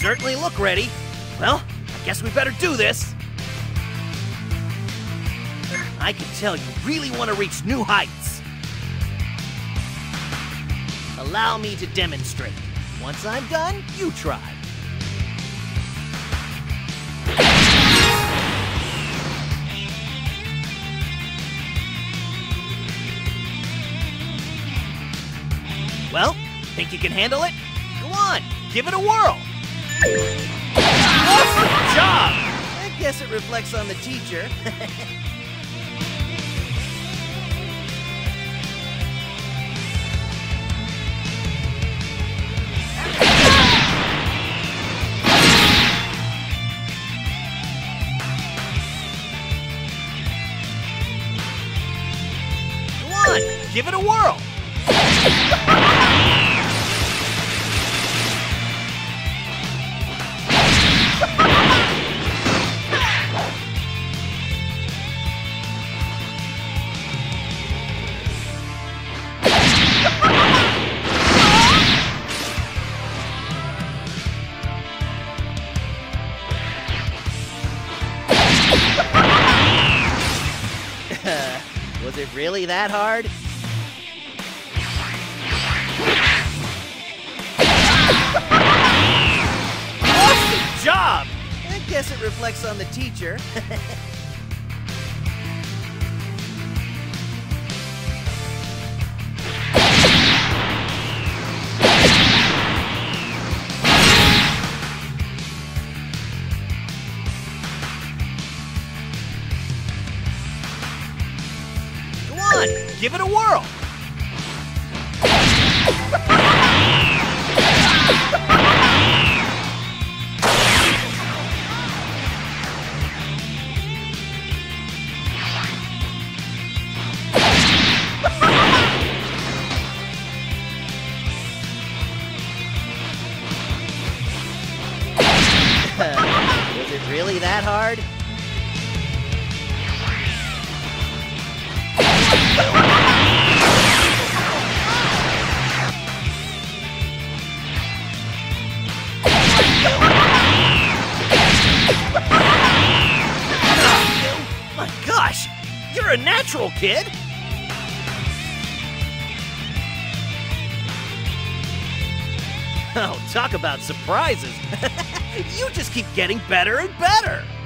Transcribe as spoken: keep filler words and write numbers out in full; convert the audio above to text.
certainly look ready. Well, I guess we better do this. I can tell you really want to reach new heights. Allow me to demonstrate. Once I'm done, you try. Well, think you can handle it? Go on, give it a whirl. Awesome job! I guess it reflects on the teacher. Go on, give it a whirl. Was it really that hard? Awesome job! I guess it reflects on the teacher. Give it a whirl. Was it really that hard? My gosh, you're a natural, kid. Oh, talk about surprises. You just keep getting better and better.